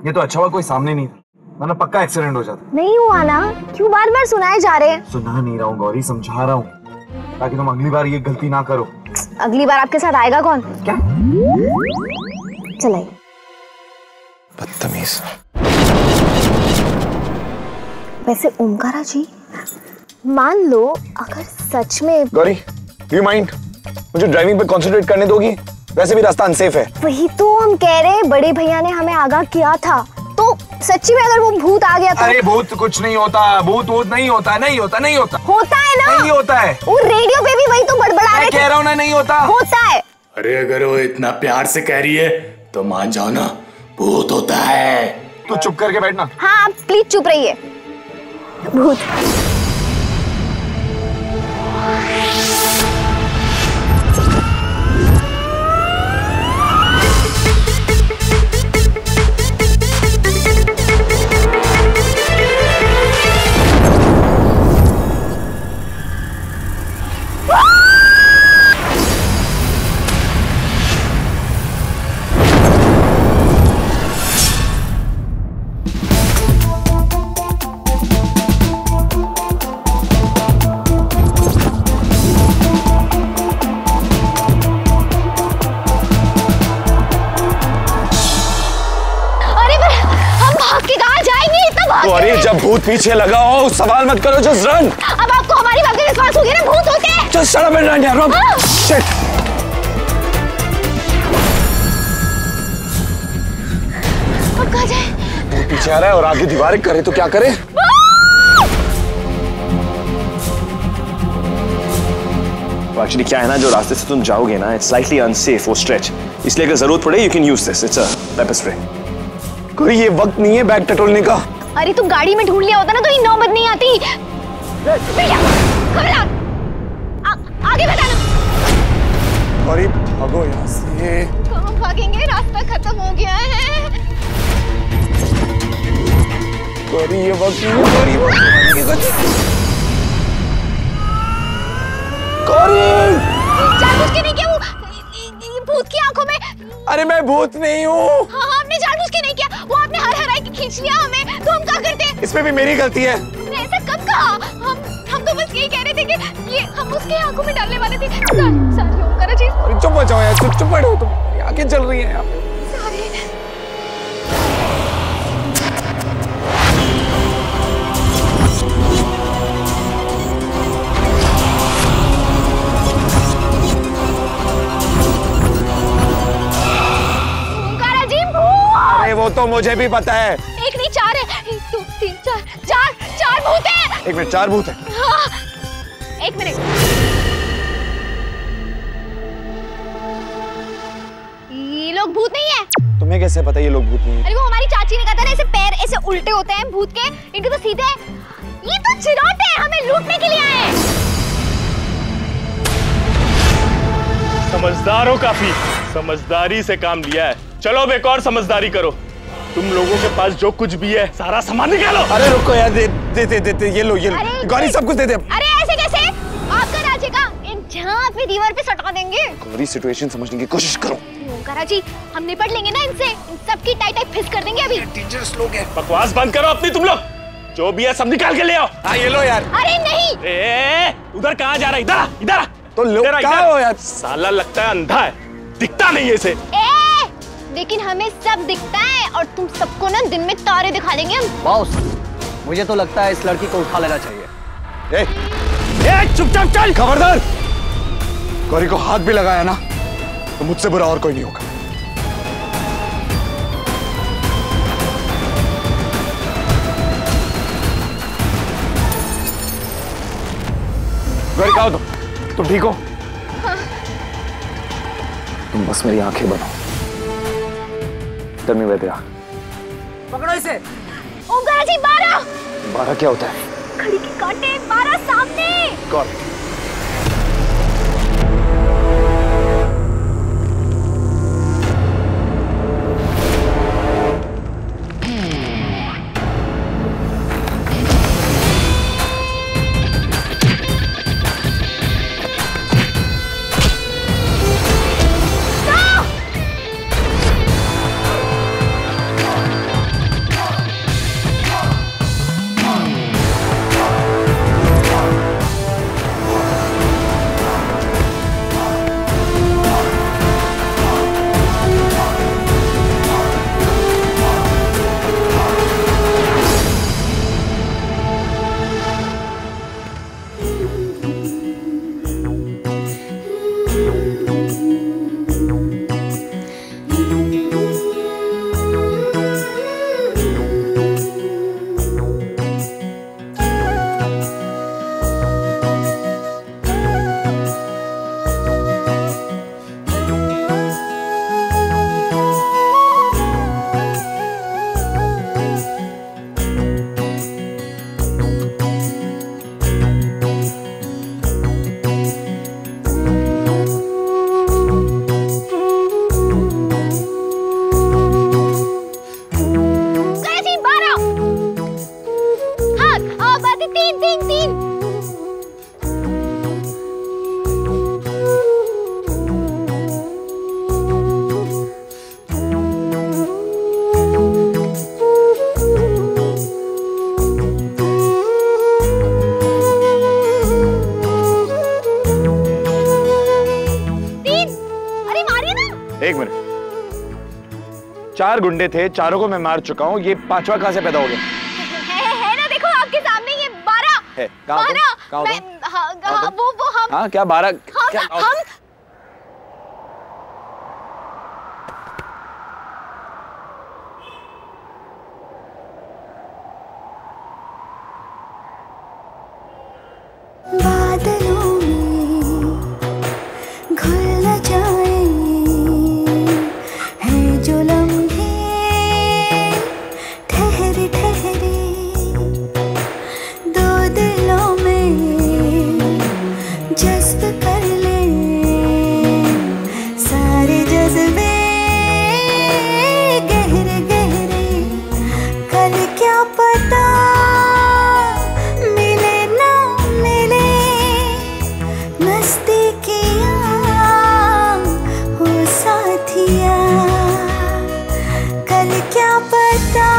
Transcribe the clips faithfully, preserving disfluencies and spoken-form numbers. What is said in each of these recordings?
ये तो अच्छा हुआ कोई सामने नहीं था, वरना पक्का एक्सीडेंट हो जाता। नहीं हुआ ना, क्यों बार बार सुनाए जा रहे हैं? सुना नहीं रहा हूँ गौरी, समझा रहा हूँ ताकि तुम अगली बार ये गलती ना करो। अगली बार आपके साथ आएगा कौन? क्या? चलाइए। बदतमीज। वैसे ओमकारा जी, मान लो अगर सच में। Gauri, do you mind? मुझे ड्राइविंग पे कंसंट्रेट करने दोगी? वैसे भी रास्ता अनसेफ है। वही तो हम कह रहे हैं, बड़े भैया ने हमें आगाह किया था, तो सच्ची में अगर वो भूत आ गया तो? अरे भूत कुछ नहीं होता, भूत भूत नहीं होता, नहीं होता, नहीं होता। होता है ना? नहीं होता है। वो रेडियो पे भी वही तो बड़बड़ा रहे थे। मैं कह रहा हूँ ना, नहीं होता। होता है। अरे अगर वो इतना प्यार से कह रही है तो मान जाओ ना, भूत होता है। तू चुप करके बैठना। हाँ आप प्लीज चुप रहिए। भूत। गौरी, जब भूत पीछे लगा हो सवाल मत करो, जस्ट रन। अब आपको हमारी बात पे विश्वास हो गया ना, भूत होते हैं। Just shut up and run यार। शिट। अब कहाँ जाए? भूत पीछे आ रहा है और आगे दीवार करे तो क्या करे? तो एक्चुअली क्या है ना, जो रास्ते से तुम जाओगे ना, इट्स स्लाइटली अनसेफ वो स्ट्रेच, इसलिए अगर जरूरत पड़े you can use this, it's a paper spray. कोई ये वक्त नहीं है बैग टटोलने का। अरे तुम गाड़ी में ढूंढ लिया होता ना तो ये नौबत नहीं आती। भैया, खबरदार, आगे बताना। गौरी भागो यहाँ से। कहाँ भागेंगे, रास्ता खत्म हो गया है। गौरी ये वक्त नहीं है, गौरी गौरी जानबूझ के नहीं किया, वो भूत की आंखों में। अरे मैं भूत नहीं हूँ। हाँ हाँ हमने जानबूझ के नहीं किया, वो आपने हर हराई के खींच लिया हमें, तो हम क्या करते? इसमें भी मेरी गलती है। ऐसा कब कहा? हम हम तो बस यही कह रहे थे कि ये हम उसके आंखों में डालने वाले थे। सारी ओमकारा जी। अरे चुप हो जाओ यार, चुप चुप बैठो तुम, आंखें चल रही हैं यार। अरे वो तो मुझे भी पता है। एक नहीं चार है, एक दो तीन चार, चार चार भूत हैं। एक मिनट, चार भूत हैं? हाँ, एक मिनट। ये लोग भूत नहीं है। तुम्हें कैसे पता ये लोग भूत नहीं है? अरे वो हमारी चाची ने कहा था ना, ऐसे पैर ऐसे उल्टे होते हैं भूत के, इनके तो सीधे हैं। ये तो चिरौटे हैं, हमें लूटने के लिए आए हैं। समझदार हो काफी, समझदारी से काम लिया है। चलो अब एक और समझदारी करो, तुम लोगों के पास जो कुछ भी है सारा सामान निकालो। अरे रुको यार, दे दे दे, दे, दे ये लो ये लो, गौरी सब कुछ दे दे। अरे ऐसे कैसे? आपका राज्य का इन झांक पे दीवार पे सटा देंगे। गौरी सिचुएशन समझने की कोशिश करो। ओमकारा जी, हम निपट लेंगे ना इनसे, इन सबकी टाई टाई फिस कर देंगे अभी। डेंजरस लोग हैं। बकवास बंद करो अपनी, तुम लोग जो भी है सब निकाल के ले आओ। हाँ ये लो यार। अरे नहीं। ए, उधर कहाँ जा रहा है? इधर इधर तो लोग कहाँ हो यार? साला लगता है अंधा है, दिखता नहीं है इसे। लेकिन हमें सब दिखता है और तुम सबको ना दिन में तारे दिखा देंगे हम। बॉस, मुझे तो लगता है इस लड़की को उठा लेना चाहिए। ए, ए, चुपचाप चल। खबरदार, गौरी को हाथ भी लगाया ना तो मुझसे बुरा और कोई नहीं होगा। गौरी कहाँ हो तुम? तुम ठीक हो? हाँ। तुम बस मेरी आंखें बनो। Tell me where they are. पकड़ो इसे। ओमकारा जी, बारह। बारह क्या होता है? खड़ी के कांटे, बारह सामने। कौन? एक मिनट, चार गुंडे थे, चारों को मैं मार चुका हूँ, ये पांचवा कहाँ से पैदा हो गया? है, है ना, देखो आपके सामने ये बारह है। कहाँ हो तुम? कहाँ हो मैं, तुम? हाँ, कहाँ हो हाँ, तुम? वो वो हम हाँ क्या बारह? हम क्या हम बादलों में घुल न जाए हैं जो लम्हे ठहरे ठहरे, दो दिलों में जज्ब कर ले सारे जज्बे गहरे गहरे, कल क्या पता क्या पता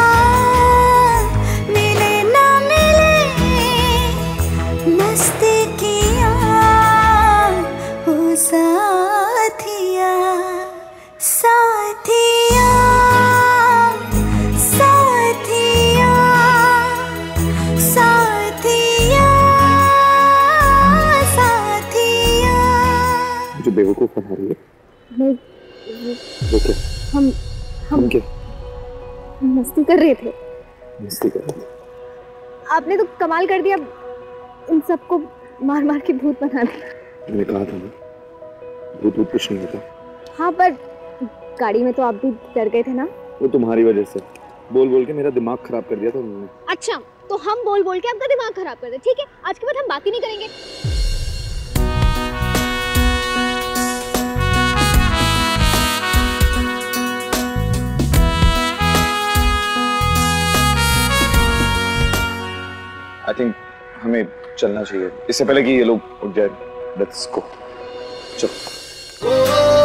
मिले ना मिले, नज़दीकियाँ हो साथिया साथिया साथिया साथिया साथिया। मुझे बेवकूफ बना रही है। नहीं, वो क्या? हम हम क्या मस्ती कर रहे थे। मस्ती कर रहे थे? आपने तो कमाल कर दिया, इन सबको मार मार के भूत बना दिया। मैंने कहा था ना, भूत भूत कुछ नहीं होता। हाँ, पर गाड़ी में तो आप भी डर गए थे ना? वो तुम्हारी वजह से, बोल बोल के मेरा दिमाग खराब कर दिया था उन्होंने। अच्छा, तो हम बोल बोल के आपका दिमाग खराब कर दे, ठीक है? आज के बाद हम बात ही नहीं करेंगे। आई थिंक हमें चलना चाहिए इससे पहले कि ये लोग उठ जाए। Let's go. चलो।